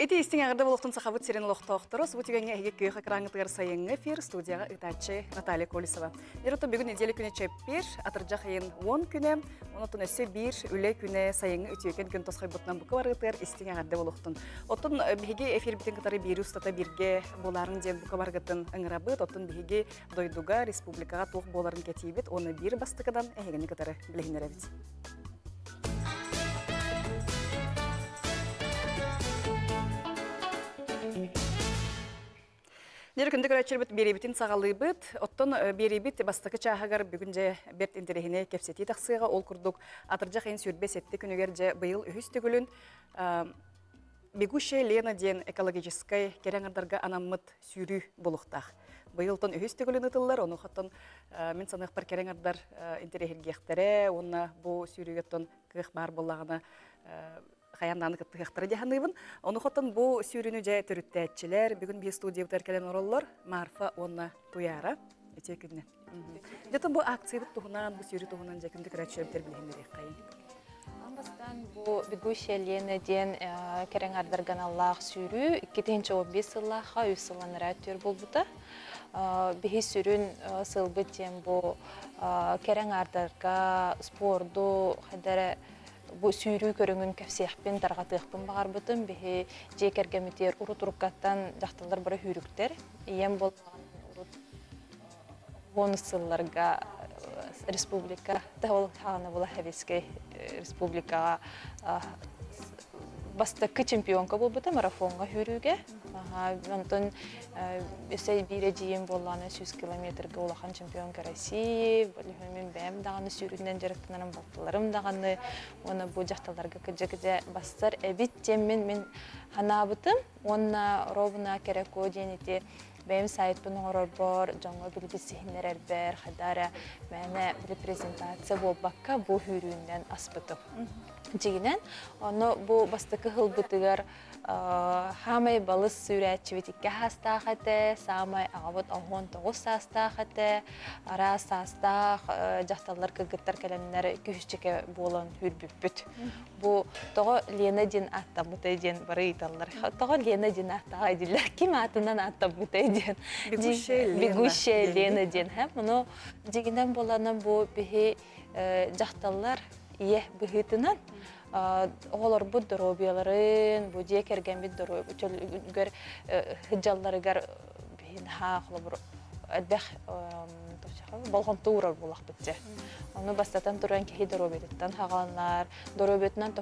Бити истин агырда болуктун сахабыт серен лохтоохторос. Бу тигенге эге күйөк экрангытыгар сайын эфир студияга ытачы Наталья Колесова. Ерото бүгүн неделе күнү чеппир, атыржак айын 10 күнү, онотун өсө 1 үле күнү сайын үтүөкен күн тосхой бутнан бука баргытыгар истин агырда болуктун. Отун биге эфир битин катары бир устата бирге боларын ден бука баргытын ыңырабыт, отун биге дойдуга республикага тух боларын кетибит, оны бир бастыкадан эгени катары билгенеребит. Неркүндө көрөчөрбүт беребитин сагалыбыт, оттон беребит бастыкы чаагар бүгүнже берт интерехине кепсети таксыга ол курдук атыржак айын сүрбе сетти күнүгер же быйыл үһүс түгүлүн бегущая Лена ден экологической кереңардарга анаммыт сүйрүү болуктах. Быйылтон үһүс түгүлүн ытыллар, ону хоттон мен санык бар кереңардар интерехиргехтере, онна бу сүйрүүгөттон кых бар боллагына Хаяндан кыттыктары диханыбын. Оны хоттон бу сүйрүнү же төрүттәчилер. Бүгүн би студия келен ороллор Марфа онна туяра эте күнне. Жотон бу акция тухунан, бу сүйрү тухунан жакынды көрөчөбүтер билгендер кайын. Амбастан бу бегущая Лена ден кереңардарган Аллах сүйрүү 2015 жыллаха үсыланыра төр болбута. Бихи сүрүн сылбыт ден бу кереңардарга спорду хадара бу сүйрүү көрүнгүн кепсиякпен таргатыакпын багарбытым бихи жекергемитер урутуруккаттан жактылар бара хүрүктер ием болгон урут бонусларга республика тавыл хана була хависке республикага бастыкы чемпионка болбута марафонга хүрүүгө онтон эсей бире жийин болганы 100 километрге улахан чемпионка России мен бем даганы сүйрүндөн жарыктанам бактыларым даганы оны бу жакталарга кыжыгы бастар эбит жеммен мен ханабытым онна ровна кереко денити бем сайт бунун орбор жаңы билгисинер бер хадара мене репрезентация болбакка бу хүрүүндөн аспытым жигинен оны бу бастыкы хылбытыгар хамай балыс сүрәтчебитикке хастахате самай агабыт агон тогус састахате ара састах жакталар кыгыттар келеннер күччеке болон хүрбүппүт бу того Лена ден аттамытай ден бары италлар того Лена ден аттага дилер ким атынан аттамытай ден бегущая Лена ден һәм муну жигинен боланан бу бихи жакталар ие быһытынан оголор бу доробияларын бу жекерген бит доробиялар хыджалларыгар бин хахлыбыр адбах болгон туурар булакпытчы. Оны бастатан турган кеһи доробиятан хагаланар, доробиятынан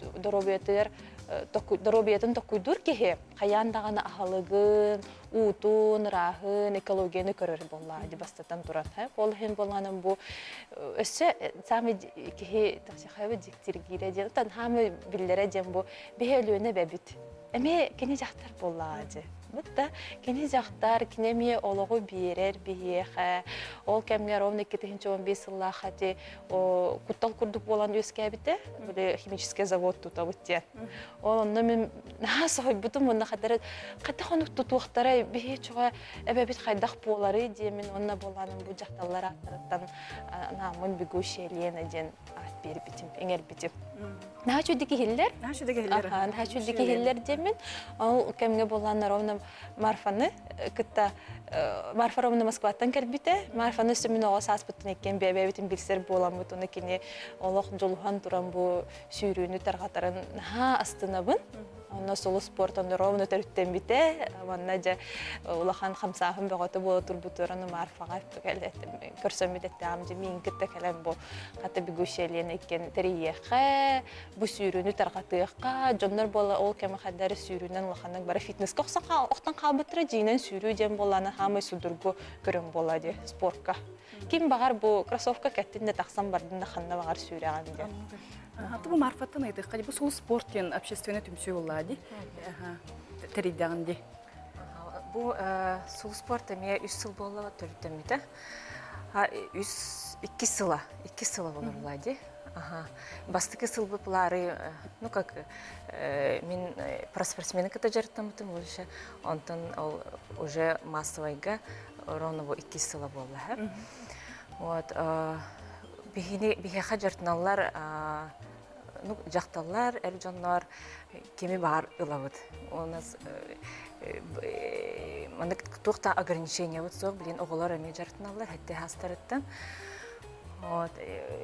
доробиятын токуйдур кеһи хаяндаганы ахалыгын, утун, рахын, экологияны көрөр болла ди бастатан турат. Ол хен болгонун бу өсө самы кеһи тахсахабы диктиргире же тан хамы биллере жем бу бехелүүнө бебит. Эме кене жактар болла ди. Бутта кене жактар кинеме ологу берер биеха ол кемге ровно 2015 жыллаха ти куттал курдук болан өскәбите бу химический завод тутабытте онны мен насой бутум монда хатары ката хонук тутуктары бие чуга эбебит хайдах болары ди мен онна болганын бу жакталар аттан намын бегущая Лена ден ат берип битим эңер битим начудики хиллер демен ал кемге болган ровно Марфаны кытта Марфа ровно Москваттан келбите Марфаны сөмүнөгө саспыттын экен бебетин билсер боламыт уну кини олох жолухан туран бу сүйрүүнү таргатарын астынабын Онна солу спортон ровно төрүттен бите, манна жа улахан хамсахын бөгөтө боло турбутураны Марфага көрсөм битетте амжы мен китте келем бу ката бегущая Лена экен терийеха, бу сүйрүүнү таргатыакка, жоннор боло ол кеме хадары сүйрүүнөн улаханның бары фитнеске октан калбытыра жийнен сүйрүү жем боланы хамы судургу көрөм болады спортка. Ким багар бу кроссовка кеттинде таксам бардында ханна багар сүйрөгөн де. Бу Марфаттан айдык, кайбы бу сол спорттен общественный түмсүү боллади. Теридагынди. Бу сол спорт эме 3 жыл болла төрүттөмүтө. 2 сыла болорлади. Бастыкы сылбыплары, ну как мен спортсмены ката жарыттамытым уже, онтон уже массовайга ровно 2 сыла болла. Вот бихи хажартналар жақталар, әр жоннар кеми бар ылабыт. У нас мандык туқта ограничения вот соқ билен оғылар әме жартыналар, хәтте хастарыттан. Вот,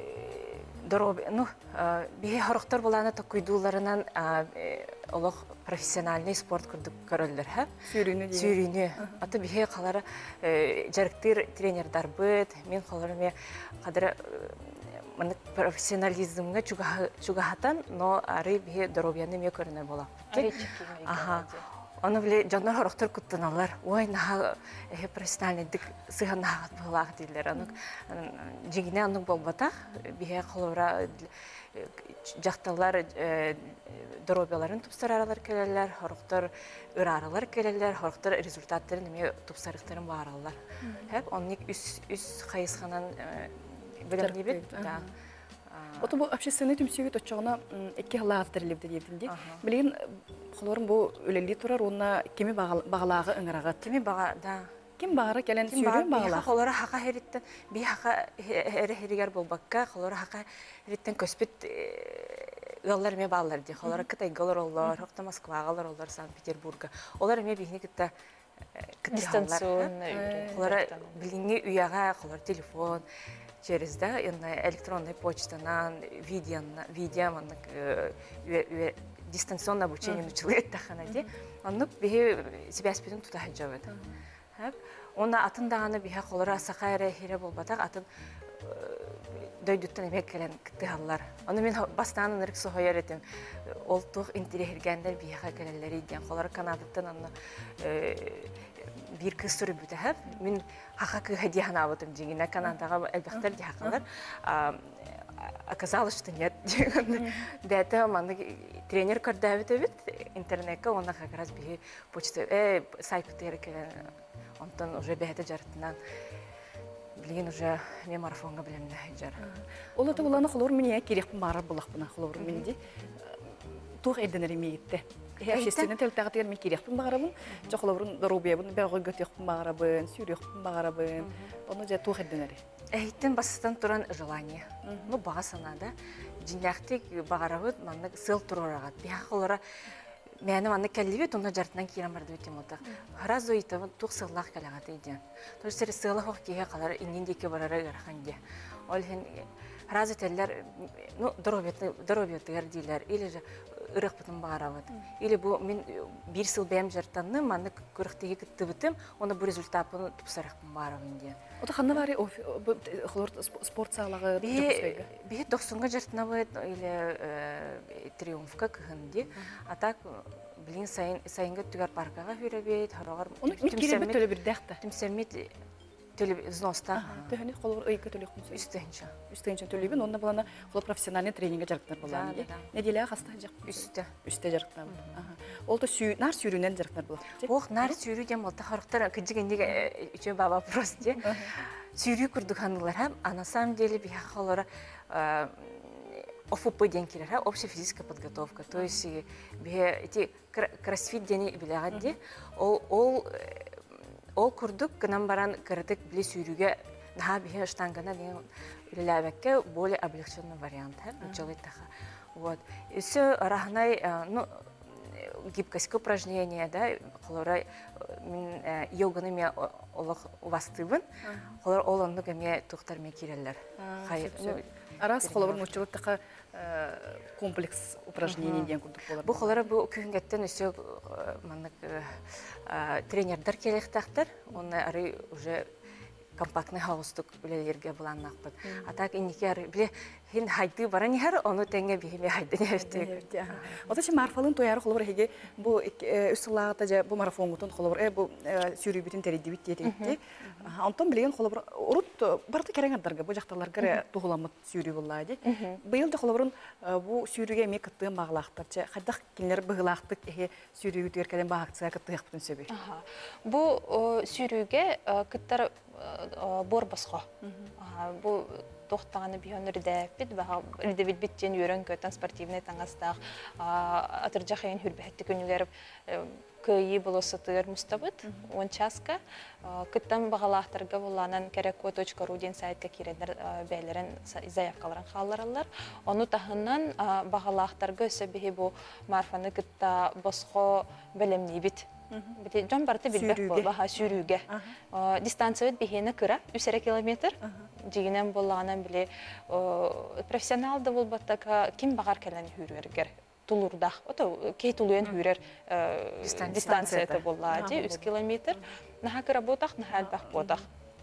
бихе хорохтар боланы токуйдууларынан олох профессиональный спорт күрдік көрөллөр, ха? Сүйрүүнү. Аты бихе қалары жарықтыр тренердар быт, мен қаларыме қадыры профессионализмге чугахатан, но ары бихе здоровьяны ме көрінер бола. Оны біле жандар хорохтар күттіналар. Ой, наға профессиональный сыған нағат болақ дейлер. Жеңіне анық болбатақ, бихе қалуыра жақталар здоровьяларын тұпсараралар келелер, хорохтар ұраралар келелер, хорохтар результаттарын неме тұпсарықтарын бағаралар. Онник үс қайысқанан білім дебет. Оты бұл общественный түмсүйгі тұтчағына әкке ғылағыптарылебді дебдінде. Білеген, қолорын бұл өлелі тұрар, онына кеме бағалағы ұңыраға? Кеме баға, да. Кем бағара кәлін сүйрен бағалағы? Бейха қолары хақа хереттен, бей хақа әрі-херігер болбаққа, қолары хақа хереттен көспет ғалар ме бағалар де. Қолары қытай ғалар олар, хоқта Москва ғалар олар, Санкт-Петербурга. Олар ме бейхіне күтті дистанционный. Қолары білгенге үйаға, қолар телефон, через электронной почтанан, видео, дистанционное обучение училет таханади, он себя спидун туда хаджавет. Он атындағаны бихе қолыра сақайры хире болбатақ, атын дөйдүттен емек кәлен кіттіғалар. Оны мен бастағаны нырық соғайар етім. Ол тұқ интерехіргендер бихе кәлелері иден. Қолары канадыттан bir kız sürü bütühep. Min hakkı hediye hanavutum diyene Kanadaga elbette diyakalar. Оказалось, что нет. До этого тренер кардавит интернетка, он как раз беги почту сайт потеряли, он там уже бегает жартынан. Блин, уже не марафонга блин жар. Ол это буланы хлор меня керек мара булах бuna хлор менде. Тух эденер миетте. Общественный телтагатер ми керек багарабын. Жохлорун дорубиябын, бегой göтөк багарабын, сүйрөк багарабын. Оны же тух эденер. Эйттен бастан туран желание. Ну багасана да. Жинактык багарабыт, манда сыл турарагат. Бияхлора Мәне маны кәллебет, оны жартынан кирен барды өтем отақ. Харазу итабын туқ сыллақ кәліғаты еден. Тоже сәрі сыллақ оқ кейе қалар инендеке барары ғарқанде. Ол хен харазу тәлілер, дұробеттігер дейлер, или же ұрық бұтын бағарабыд. Или бұл мен бір сыл бәйім жартанны, маны көріқтегі күтті бітім, оны бұл результатын тұпсарықпын бағарабын де. Ота қанна бары спорт сағылағы тұпсайғы? Бе 90-ға жартына бұд, или триумфқа күхінде. Атак, білін сайынғы түгер паркаға хүребет, харағар... Оны керебет төлі бір дәқті? Түмсәмет төлі взноста. Төхіне қолыр ұйқы төлі құмсы? Үстігінші төлі бін, онда болана қолы профессиональный тренинге жарықтар боланы. Неделі қаста жақ? Үсті жарықтар болды. Ол нар сүйрінен жарықтар болады? Оқ, нар сүйрі дем олта харықтар күджігіндегі үші баба просто. Сүйрі күрдік ханылар, а на самом деле бияқ қолары ОФП ден келер, общая физическая подготовка. То есть эти кроссфит дени билягадди, ол курдук гынан баран кырдык биле сүйрүгө наха бие штангана ден билебекке более облегченный вариант, началый таха. Вот. И все рахнай, гибкость упражнения, да, колора йоганы ме олох вастыбын, колор олонну геме тухтар ме киреллер. Арас қолабыр мұчылы тақа комплекс упражнений ден күрдік болар. Бұл қолары бұл күйінгеттен өсі тренердар келектақтар, оны ары уже компактный хаустық үлелерге бұланнақ бұд. Атак инеке ары біле, хин хайды бара нехар, оны тәңе бейме хайды нефтек. Ота че марфалын тояры қолабыр хеге бұл үстілағыта же бұл марафонгутын қолабыр, бұл сүйрі бүтін тәреді бітті етті. Антон білеген қолабыр, ұрыт барды кәреңардарға, бұл жақталарға тұғыламыт сүйрі болады. Бұйыл да қолабырын бұл сүйріге ме күттіғын бағылақтар, че қайдақ келер бұғылақтық сүйрі үтігер кәлен бағақтыға күттіғақ бүтін сөбей. Бұл сүйріге күттір бор басқа. Бұл тоқтағаны бейон үрдәппет, үрдәбет біттен үйрен көттен спортивный таңастақ, атыржақ ең хүрбәтті күнілеріп кыйы болосытыр мустабыт, он часка. Кыттан бағалақтарға боланан kereko.ru ден сайтқа керендер бәйлерін заявкаларын қаларалар. Оны тахынан бағалақтарға өсі бейі бұл марфаны кытта босқо білімней біт. Жон барты билбек болба сүйрүүгө. Дистанция бихени кыра 3 километр. Жигинен болганан биле профессионалды болбаттака ким багар келени хүрүргер. Тулурдах, ото кей тулуен хүрер дистанцияты болла, 3 километр. Наха кыра ботак, наха албак ботак.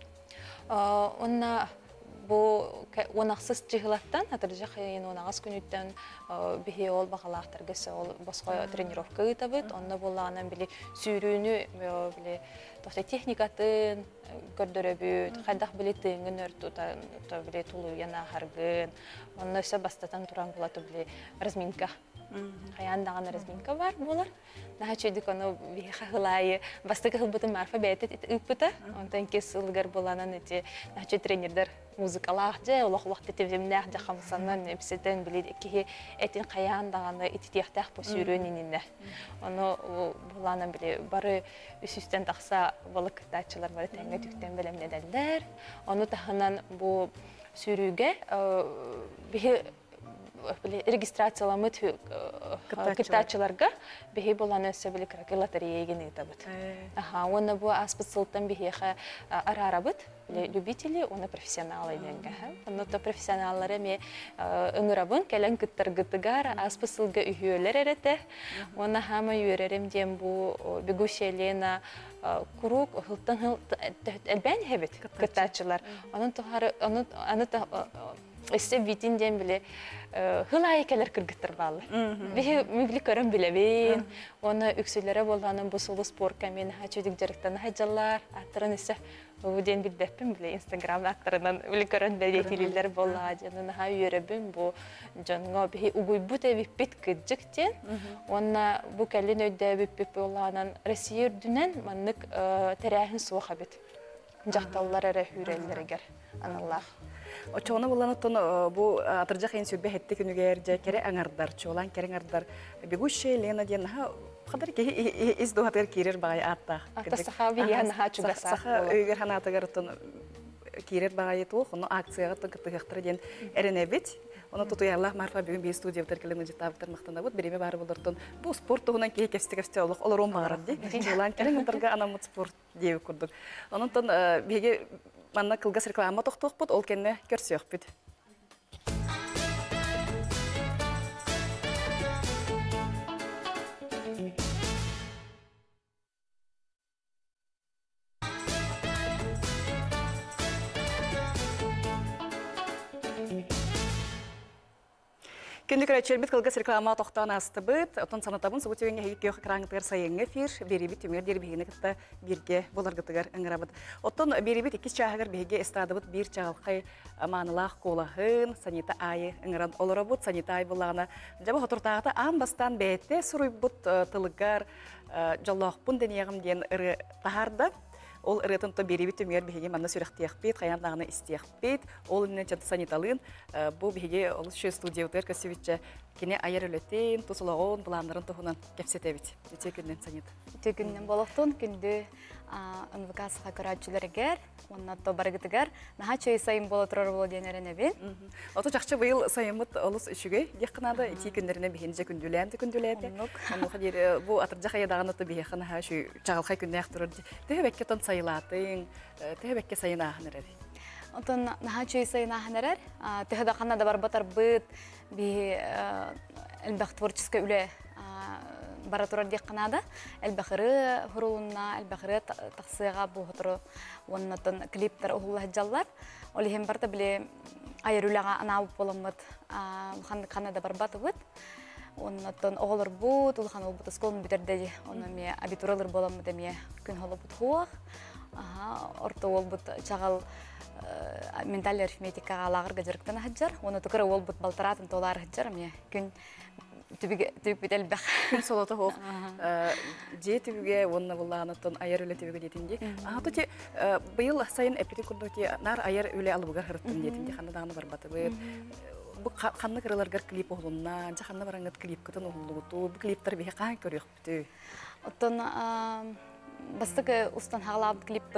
Онна бу онақсыз жиғылаттан, атыржақ ең онағыз күніттен бихе ол бағалақтарғы ол босқа тренировка ұйтабыд. Онна болағынан білі сүйрүүнү техникатын көрдөрөбүт, қайдақ білі тыңын өрту, білі тулу яна харгын. Онна өсі бастатан туран болаты білі разминка. Қаяндаған разминка бар болар. Наха чөйдік оны бейі қағылайы бастығы ғылбытын марфа бәйті үппіті. Онтан кес ұлғар боланан өте наха чөй тренердер музыкалақ же, олақ-олақ тетевземнәқ же қамсаннан өпсетен біледі кейі әтін қаяндағаны итетияқтақ по сүйрөнініне. Оны боланан біле бары үсістен тақса балық кітатшылар бары тәңі түктен білемнедәлдер. Оны тағынан бұл сүйрүүге бейі регистрацияламыт кытачыларга бихи боланы сөбілі лотерея егені етабыт. Оны бұл аспыт сылттан бихиға арарабыт, любители, оны профессионалы еденгі. Оны то профессионаллары ме ұңырабын, кәлін күттар гытыгар, аспыт сылға үйелер әреті. Оны хама үйерерім дем бұл бегушелена курук, ғылттан әлбән әбет кытачылар. Оны Өсі битин ден біле ғылай кәлер кіргіттір балы. Бейі мүгілі көрім білебейін. Оны үксілері болғанын бұсылы спорка мен хачудик жарықтан хачалар. Аттырын өсі өден білбәппін біле инстаграм аттырынан білі көрін бәдетелілер болады. Оны ха үйеребін бұл жанға бейі ұғой бұт әбіппет күджіктен. Оны бұл кәлін өйді әбіппет болғанын Россия үрдінен маннық тәрәхін суық әбет. Жақталылар әрі үйрелдерігер. Аналлах. Очоны буланытын бу атыржак ен сүрбе хетте күнүгер же кере аңардар чолан кере аңардар бегуше Лена ден ха кадар ке из дохатер кирер багай атта. Ата сахаби яна хачуга саха өйгөр ханатыгар тон кирер багай ту хоно акцияга тон кытыгыктыр ден эренебит. Оны тутуяллах марфа бүгүн би студия битеркелен житаптар мактанабыт биреме бары болдортон бу спорт тугунан кей кепсте олох олорон багар ди. Чолан кере аңардарга анамыт спорт деп курдук. Онтон беге Манна кылгас реклама тоқтоқ бұд, ол кенне көрсеуқ бұд. Күндік рәтшелбет кылгас реклама тоқтан асты бұд. Отын санатабын сұғы түйенге хейік еуқы қыраңғытығар сайын эфир, беребет түмер дербігені кітті бірге боларғытығар ыңырабыд. Отын беребет 2 чағығыр бейге эстрадыбыд бір чағылқай маңылақ қолағын, санита айы ыңыран олырабыд, санита ай болағына. Жабы хотыртағыта ан бастан бәйтте сұруйбыд тылығар жаллақ бұн денеғім ден ұры тағарды. Ол ырытын то беребит түмер беге манна сүрәхтияқпет, қаяндағына істияқпет. Ол үнен чаты саниталын, бұл беге ол шөй студия өтер көсевітчі кене айыр өлеттен, тұсылағын, бұландырын тұхынан кәпсетебет. Өте күннен санит. Өте күннен болықтың күнді НВК-сыға көрәтшілергер, онна то барғытығар, наға чөй сайын болы тұрар болы денеріне бен. Ото жақшы бұйыл сайымыт олыс үшіге, деққынады, ити күндеріне бейінже күнділәнді. Бұл атыржақ айадағын ұты бейіқын чағылқай күнне ақтырыр. Төхебәкке тон сайылатын, төхебәкке сайын ағыныр әрі. Онтон наға чөй сайын ағыныр әр, төхеді қанада бар батар бұд, бей әлбәқ творческі үлі баратурар дек қанада, әлбәқірі хұрулына, әлбәқірі тақсыға бұл ғытыры оннатын клиптар ұғылы жаллар. Ол ехен барда біле айыр үліға анауып боламыд, қанада бар баты бұд. Оннатын оғылыр бұд, ұлған ол бұд ұсколын бітерді, оны ме абитуралыр боламыд әме күн қолы бұд хуақ. Орта ол бұд чағал менталь арифметикаға лағырға жүріктен ғаджар. Оны түкірі ол бұд балтаратын толар ғаджар, ме күн түбік бет әлбәқ. Күн солаты хоқ. Же түбіге, онына болағанаттан айар өлі түбіге детінде. Тұте, бұйыл сайын әпеті күрді нар айар өлі алыбығар ғырыттын детінде. Қандадағыны бар баты бұйыр. бу ханны кырыларгар клип оглунна, жа ханны бараңыт клип кытын оглугуту, бу клиптер бихе каан көрөк бүтү. Оттон бастыгы устан хагалабыт клиппыт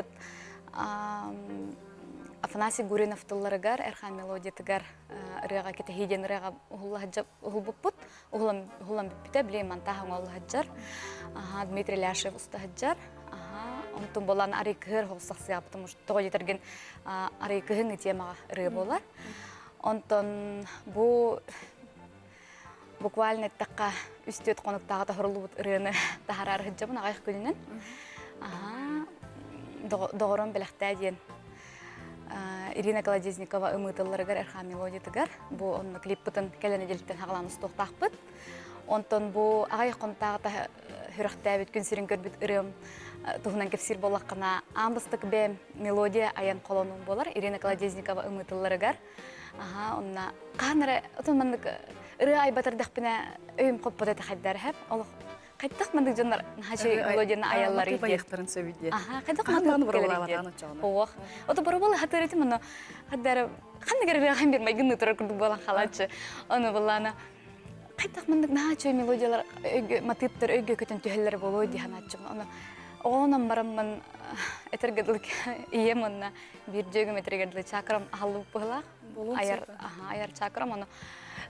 Афанасий Гуринов тылларыгар, Эрхан Мелодиятыгар рыга кете хиден рыга ухулбуппут, ухулам биппите билейм монтахың олхаджар. Дмитрий Ляшев уста хаджар. Онтон болан арикыгыр холсақсыға, потому что тоғы жетерген арикыгын темаға рыга болар. Онтон бу буквально таққа үстет қонықтағы тахырлубут рыгыны тахарар хаджабын ағайық күнінен. Доғырын біліқті дейін. Ирина Колодезникова ымытылларыгар Эрхан Мелодиятыгар. Бу онны клиппытын кәләне делттен хағаламыз тоқтақпыт. Онтон бу ағай қонтағы хүріқтәбіт күн сирин көрбіт ырым туғынан кепсир болаққына амбыстық бәм мелодия аян қолонуын болар. Ирина Колодезникова ымытылларыгар. Онна қаныры отымандық ыры айбатырдық біне өйім қоппыды тақайдар әп. Қайттақ мандық жондар нахачы мелодияны аяллар иде. Баяқтарын сөбиде. Қайттақ мандық келерде. Оғық. Оты бұры болы хатыр етім, оны хаттары қандығыр раған бермей гүнні тұрар күрдік болан қалатшы. Оны боланы қайттақ мандық нахачы мелодиялар матыптар өйге көтін түйелері болу дейін атчым. Оғынан барамын әтергеділік ием онына бір жөгім әтергеділік чакрам ағалып бұғылақ. Аяр чакрам оны.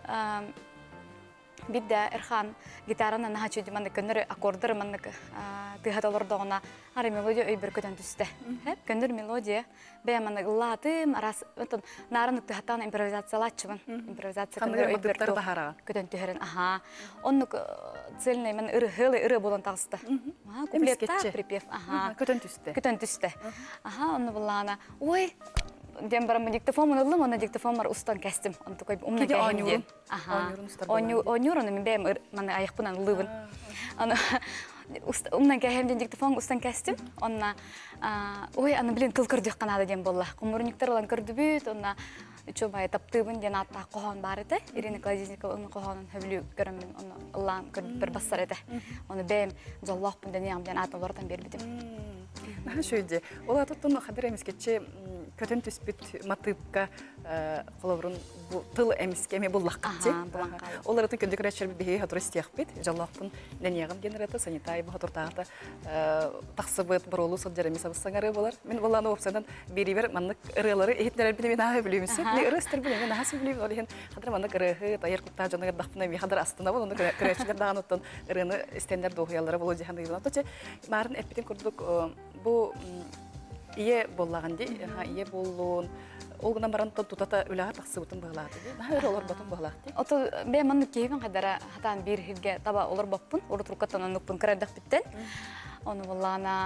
Бидде Эрхан гитараны нахачу диманды көннөр аккордыр маннык тыхаталордогона ары мелодия өйбір көтөн түсті. Көннөр мелодия бәя маннык латым арас өтін нарынық тыхатан импровизациялатчымын. Импровизация көннөр өйбір көтөн түхерін. Оннық цельный мен ыры болан тағысты. Куплетта припев. Көтөн түсті. Көтөн түсті. Онны болана. Ой, дем барам диктофон мыналым, она диктофон мар устан кәстім. Он такой умный кәйінден. Онюрын мен бәйім маны аяқпынан лывын. Умнан кәйінден диктофон устан кәстім. Онна, ой, аны білін тыл көрдік қанады дем болла. Құмырниктер олан көрді бүт, онна үчөбай таптыбын ден атта қоған бар еді. Ирина Колодезникова ұны қоғанын хөбілі көрімін, оны ұлан көрді бір басар еді. Оны бәйім жоллақпын ден атын олардан бербедім. Наха шөйде. Ол атыттың қадыр әмескетші көтін түспіт матыпқа қолабырын тыл әмескеме боллаққатте. Олар атын көндік рәтшер бігей хатыр істияқ бет. Жаллақпын нәнеғын генераты, санитай бұл хатыртағыда тақсыбыт бір олу сылджарами сабыстаңары болар. Мен боланы опсандан беривер маннық ырылары ехетнерер білі мен аға білімісі. Білі ыры істер білі мен ағасы білі олеген қадыр маннық ырығы тайыр құттағы жанығыр дақпына мен қадыр астына бол. Оны күрәтшілер даған оттан ырыны істендер доғиялары болу дегенді егін. Оточе, марын әппетен көрдік бұл ие боллаған дей, ие болуын, олғынан барантан тұтата үліға тақсыбытын бағылады дей. Наға өрі олар батын бағылады дей. Оты бәй манны кейбін қадара хатан бір хирге таба олар баппын, оры тұрқаттан онықпын кірайдақ біттен. Оны болағына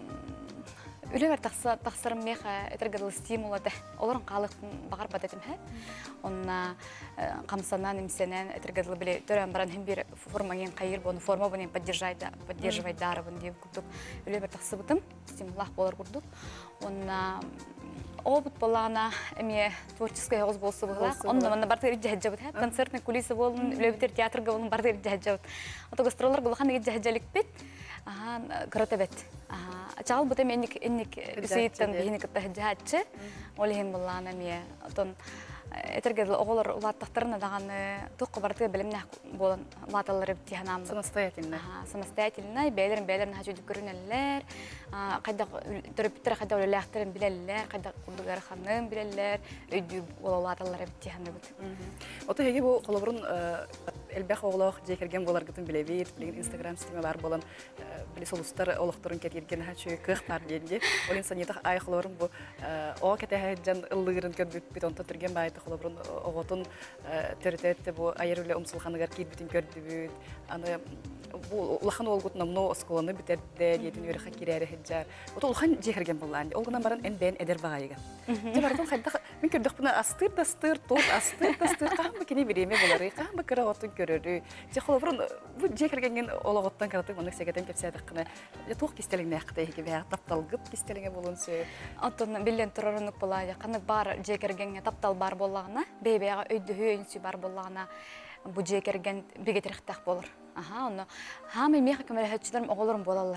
үлі бар тақсырым меға әтіргадылы стимулады. Оларын қалықтың бағар бат әтім хә. Онына қамсанан, имсенен әтіргадылы біле түрен баран хем бір формаген қайыр бұны, форма бұны поддерживайдары бұны дейіп күрдік. Үлі бар тақсыбытым, стимулақ болар күрдік. Онына опыт болағына әме творческая оғыз болсы бұғылақ. Онына манна барды ерді жәджабыд. Концертный кулисы болын, үлі бітер театрға болын барды ерді жәджабыд. Ото гастролар бұлақан ерді жәджалік бет. Кырата бет. Чағыл бұта менік үсейттен бейіні күтті жәджатшы. Олеген болағына ме. Этергедил оголор улаттактарына даганы тоққа барды билимне болон латалары тиһанам. Самостоятельно бәйлерин хажуды көрүнелләр. Кайда төрөптөр кайда өләхтерин билелләр, кайда курдугар ханым билелләр, өйдү латалары тиһаны бит. Ото heге бу колобрун элбэх оглох жекерген болар гытын билебит, билген Instagram система бар болон били солустар олохторун кетирген хачы кых бар денде. Ол инсанiyet ай колобрун бу о кете жан ыллыгырын көрбүт бит онто түрген байты колобрун оготун төрөтөт бу айырылы умсулханыгар кирбитин көрдүбүт. Аны бу улахан олгутна мно осколаны битерде дедин өрө хакирәре хәҗҗар. Ото улхан жекерген булган. Олгынан баран энден эдер багайга. Жабардын хайда мен көрдүк буна астыр тот астыр кам кини биреме болары, кам бакыра отун көрөрү. Же колобрун бу жекергенген ологоттан каратып моны сегеден кепсәдик кына. Тох кистелиңне акты хеге бә тапталгып кистелиңе болонсу. Атын билен турарынып була, яканы бар жекергенге таптал бар боллагына, бебега өйдү хөйүнсү бар боллагына бу жекерген бегетерихтак болор. Оны хамы меха көмөлөчүлөр оголорун болалар.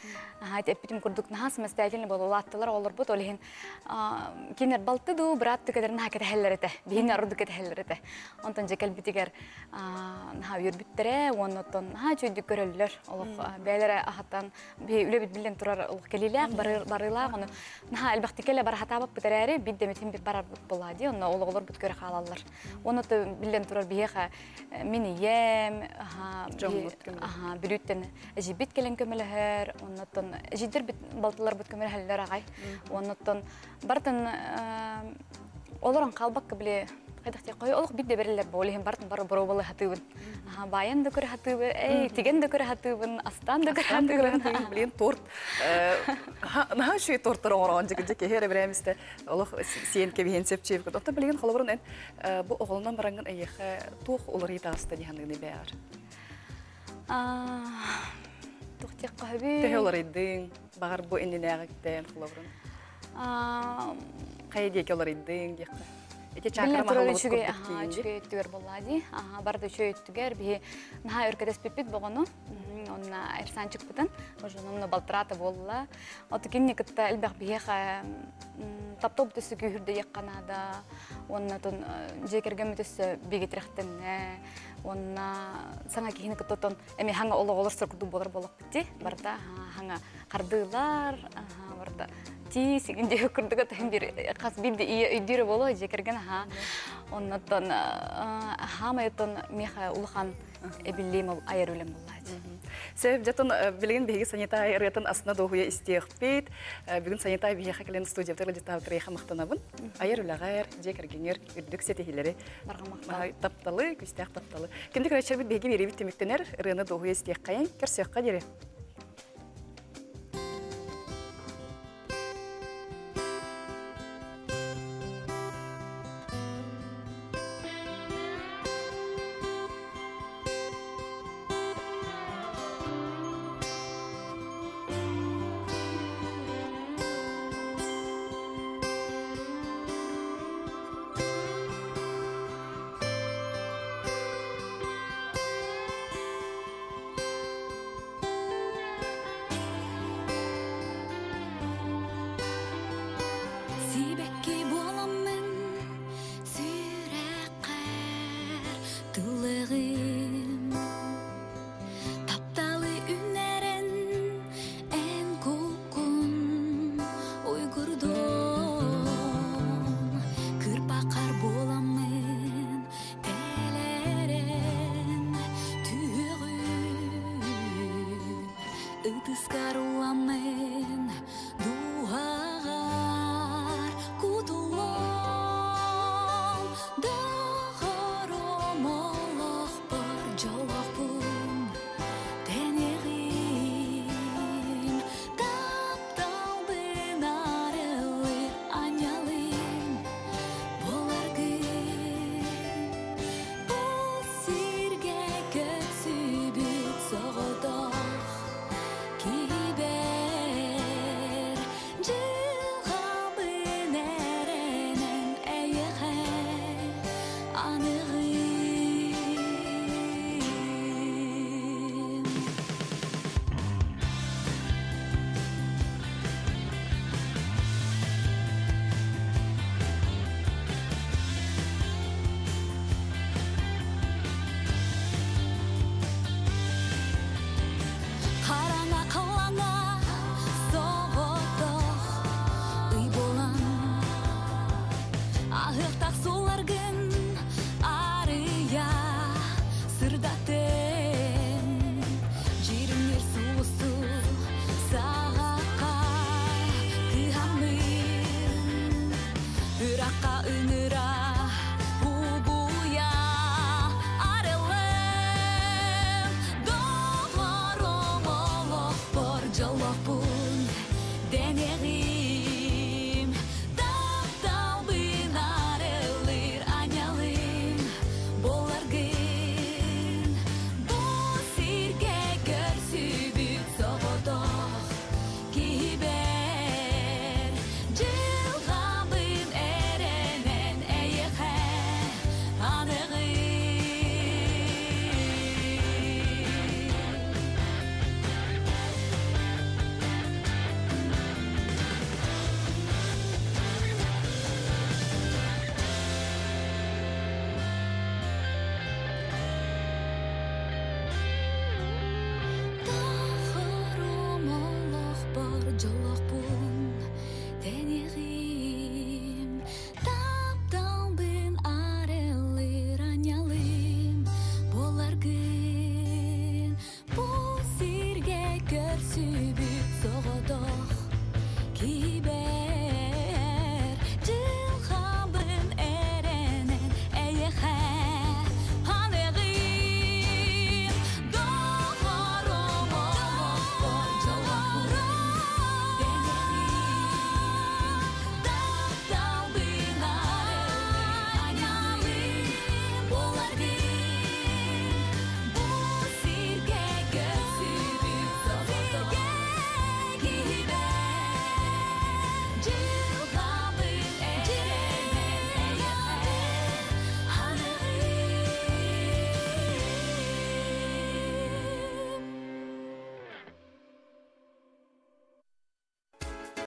Эппитим курдук наха самостоятельно болулаттылар олар бут олихин кинер балтыду брат тükeder наха кетехеллерете бихин арудук кетехеллерете онтон жекел битигер наха юрбиттере оннотон наха чөйдүк көрөллөр олук бээлере ахаттан би үлебит билен турар олук келилеак барылаак оны наха элбактикеле барахатабап битерери биддеметин бит барар бут боллади онно ологолор бут көрө каалалар онното билен турар биеха минием билүттен жибит келен көмөлөһөр оннотон жидер бит балтылар бут көмөлөһөллөр агай оннотон бартын олорон калбакка биле кайдакте кой олук бидде берилер болehen бартын бары боробалы хатыбын баян да көрө хатыбы тиген да көрө хатыбын астан да көрө хатыбын билен торт наха шуй торттор оңорон жеке хере беремисте олук сиенке бихенсеп чеп отта билген холобурун бу оголунан баранган эйеха тух олор итаста дихандыгы бер тухтек кахби техолор иддин багар бу эндинегиттен холобурун кайдек олор иддин дикка эти чакра махаллы чүгө түгөр боллади барды чөй түгөр би наха өркөдөс пипит богону онна эрсанчык бутан ожономно балтырата болла отукинни кытта элбах биеха таптоп төсү күрдө якканада оннотон жекерген төсү бигитрехтенне онна саңа кихини кыттотон эми ханга ологолор сыркуду болор болок битти барда ханга кардылар барда ти сигинде көрдөгө тем бир каз бирди үйдүрө боло жекерген оннотон хамайтон меха улхан эбиллим айыр үлем боллади. Себеп жатын билген беги санитай рытын асына дохуя истехпит. Бүгүн санитай беги хакелен студияда жата крейха мактанабын. Айыр үлегер жекергеңер үрдүк сетехилери баргамакта тапталы, күстәк тапталы. Кимди көрөчөр беги беребит темектенер рыны дохуя истех кайын керсөкка дере.